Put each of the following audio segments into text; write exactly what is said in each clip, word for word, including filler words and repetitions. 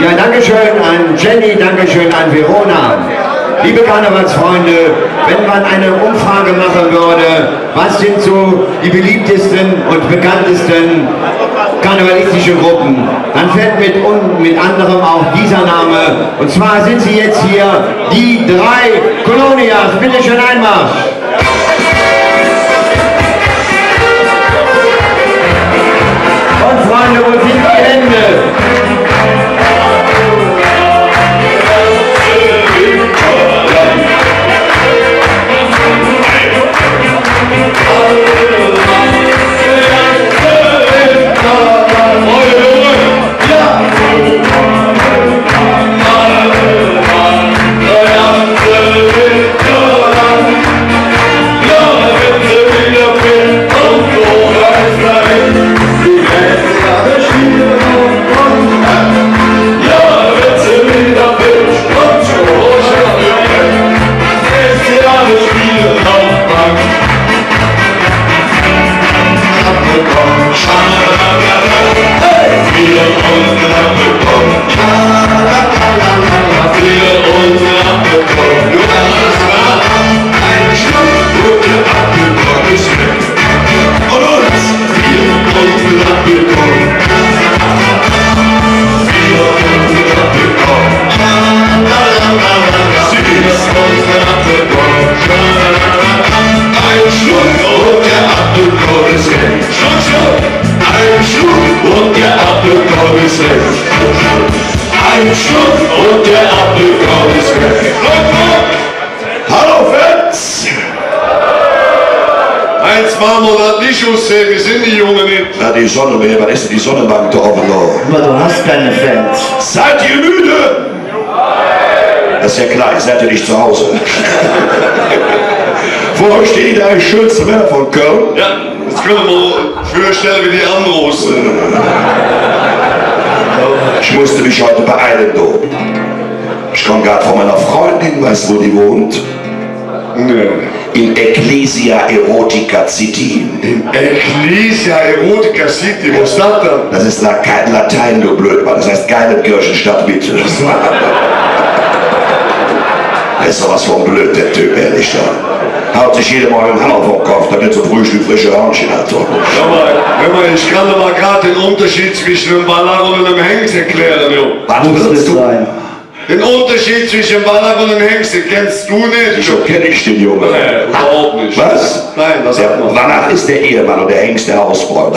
Ja, Dankeschön an Jenny, Dankeschön an Verona. Liebe Karnevalsfreunde, wenn man eine Umfrage machen würde, was sind so die beliebtesten und bekanntesten karnevalistischen Gruppen, dann fällt mit, und mit anderem auch dieser Name. Und zwar sind sie jetzt hier, die drei Colonias. Bitte schön, Einmarsch! Und Freunde, wo sind die Hände? Wie sind die Jungen nicht? Na, die Sonne, was ist denn die Sonnenbank da oben da? Aber du hast keine Fans. Seid ihr müde? Das ist ja klar, ihr seid ja nicht zu Hause. Vor euch steht ein schönster Männer von Köln. Ja, jetzt können wir mal vorstellen, wie die anrufen. Ich musste mich heute beeilen, du. Ich komme gerade von meiner Freundin, weißt du, wo die wohnt? Nee. In Ecclesia Erotica City. In Ecclesia Erotica City, wo ist das dann? Das ist kein Latein, du Blödmann. Das heißt Geilenkirchenstadt Mitte. Das ist sowas von blöd, der Typ, ehrlich. Da haut sich jeder Morgen den Hammer vom Kopf, damit so Frühstück frische Hörnchen hat. Hör mal, hör mal, ich kann dir mal gerade den Unterschied zwischen einem Ballack und einem Hengst erklären, jo. Was willst du? sein? Den Unterschied zwischen einem Ballack und einem Hengst, den kennst du nicht? Wieso kenne ich den Jungen? Nein, überhaupt nicht. Was? Nein, was Der sagt man? Ballack ist der Ehemann und der Hengst der Hausfreund. Ich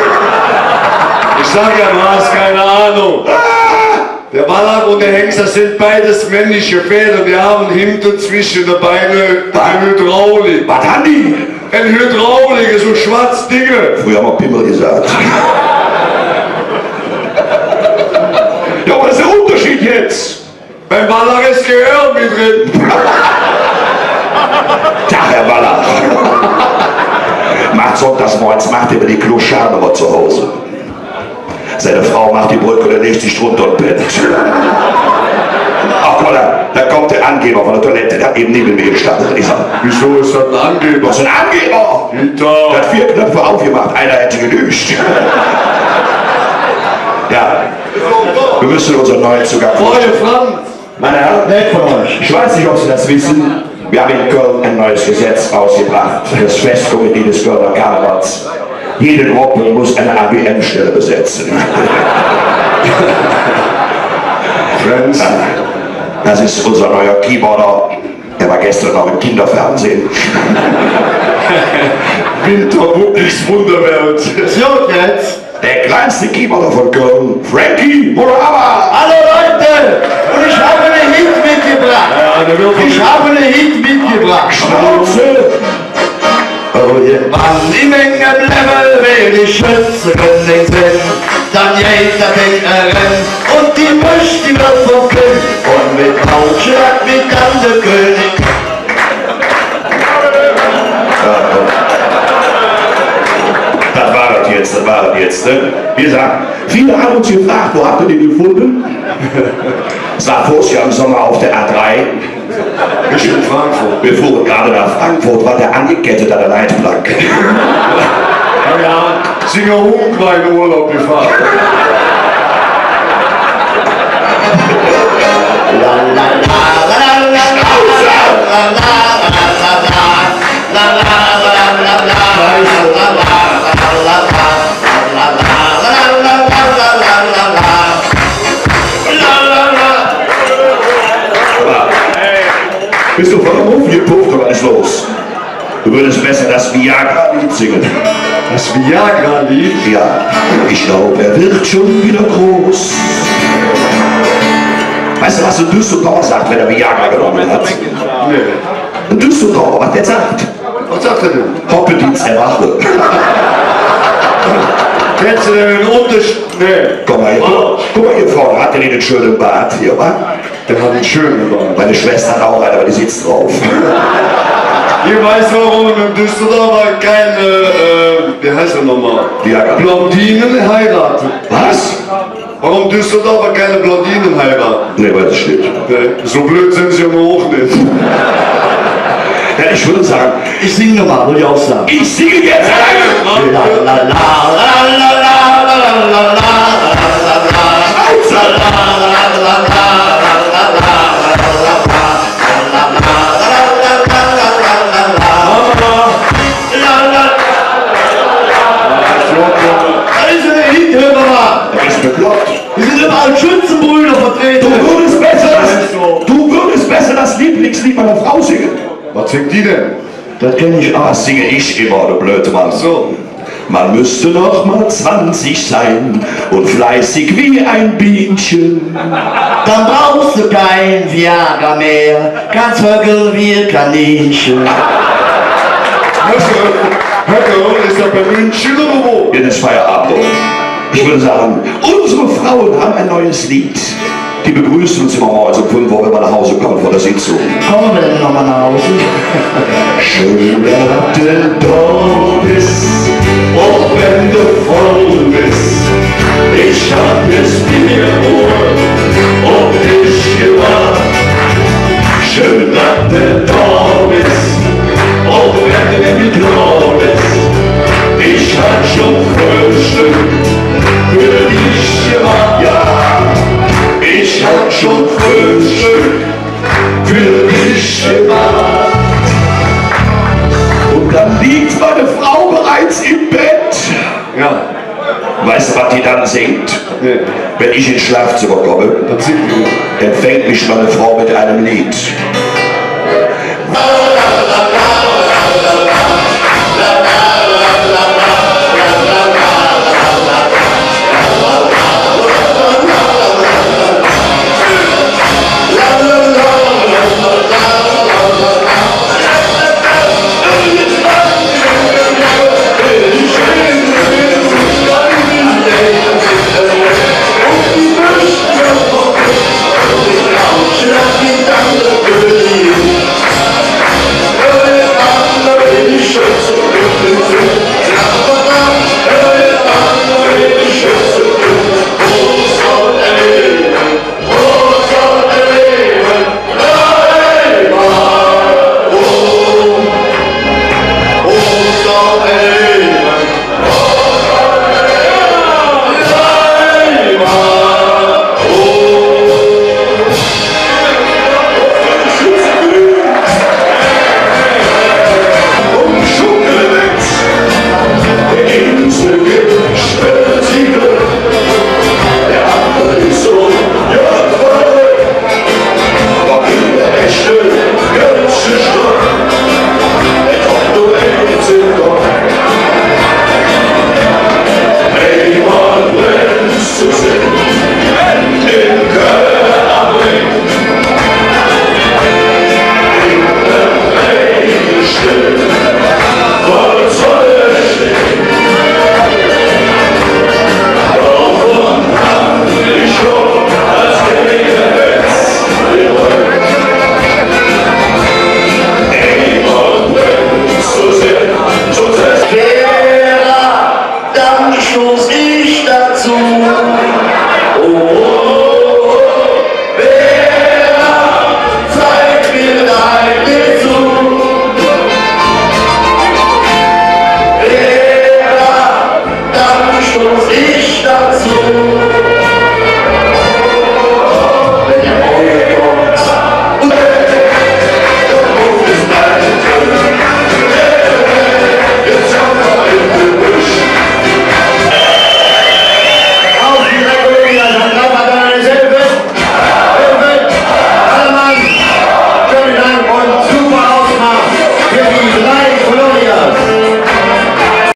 sag ja, du hast keine Ahnung. Der Ballack und der Hengst, das sind beides männliche Pferde. Die haben hinten zwischen den Beinen eine Hydraulik. Was haben die? Ein Hydraulik, so schwarz Dinge. Früher haben wir Pimmel gesagt. Ja, was ist der Unterschied jetzt? Beim Ballack ist Gehör mit drin. Tag, Herr Ballack. Macht sonntags morgens, macht über die Kloscharde aber zu Hause. Seine Frau macht die Brücke und er legt sich drunter und pennt. Ach, guck mal, da kommt der Angeber von der Toilette, der hat eben neben mir gestanden. Ich sag, Wieso ist das ein Angeber? was ist ein Angeber? Der hat vier Knöpfe aufgemacht, einer hätte gedüscht. Ja, wir müssen unseren neuen Zugang Freunde Franz. Meine Herren, Nett von euch. ich weiß nicht, ob Sie das wissen, wir haben in Köln ein neues Gesetz rausgebracht, das Festkomitee des Kölner Karnevals. Jede Gruppe muss eine A B M-Stelle besetzen. Friends. Das ist unser neuer Keyboarder, der war gestern noch im Kinderfernsehen. Winterwuppis Wunderwelt. So, jetzt. Der kleinste Keyboarder von Köln, Frankie Morava. Hallo Leute, und ich habe einen Hit mitgebracht. Ja, der will von Ich habe einen Hit mitgebracht. Schnauze! Oh yeah. Wann die Menge bleiben, will die Schütze können sehen, dann jeder den Rennen und die Misch, die wird vom König und mit Hautschlag mit dann der König. Das war das jetzt, das war das jetzt. Ne? Wie gesagt, viele haben uns gefragt, wo habt ihr den gefunden? Es war voriges Jahr im Sommer auf der A drei. Ich in Frankfurt. Wir fuhren gerade nach Frankfurt, war der angekettet an der Leitplanke. Ja, ja, Singer Hunkwein Urlaub gefahren. Ja, ich glaube, er wird schon wieder groß. Weißt du, was ein Düsseldorfer sagt, wenn er Viagra genommen hat? Nee. Ein Düsseldorfer, was der sagt? Was sagt er denn? Hoppedienst erwache. Kennst du denn einen Unterschied? Nee. Guck mal, hier, guck mal hier vorne, hat der nicht einen schönen Bart hier, wa? Der hat einen schönen Bart. Meine Schwester hat auch einen, aber die sitzt drauf. Ihr weißt, warum in Düsseldorf keine, äh, wie heißt er nochmal? Viagra. Blondinen heiraten. Was? Warum Düsseldorfer keine Blondinen heiraten? Nee, weiß ich nicht. Nee. So blöd sind sie aber auch nicht. Ja, ich würde sagen, Ich singe nochmal, wollte ich auch sagen. ich singe jetzt alleine. La la la la la la la la la la. Er ist bekloppt. Wir sind überall Schützenbrüder Du vertreten. würdest besser das, du würdest besser das Lieblingslied meiner Frau singen. Was singt die denn? Das kenne ich auch. Das singe ich immer, du blöde Mann. So. Man müsste noch mal zwanzig sein und fleißig wie ein Bienchen. Dann brauchst du kein Viagra mehr, ganz Vögel wie ein Kaninchen. Höckel, ist er bei München oder wo? Jetzt ist Feierabend. Ich würde sagen, unsere Frauen haben ein neues Lied. Die begrüßen uns immer morgens um fünf Uhr, wenn wir nach Hause kommen von der Sitzung. Kommen wir denn nochmal nach Hause? Schön, dass du da bist, auch wenn du voll bist. Ich hab es dir nur auf dich gemacht. Schön, dass du da bist, auch wenn du nicht klar bist. Ich hab schon Frühstück für dich gemacht. Ja, ich hab schon Frühstück für dich gemacht. Und dann liegt meine Frau bereits im Bett. Ja. Weißt du, was die dann singt? Nee. Wenn ich ins Schlafzimmer komme, Was singt die? empfängt mich meine Frau mit einem Lied.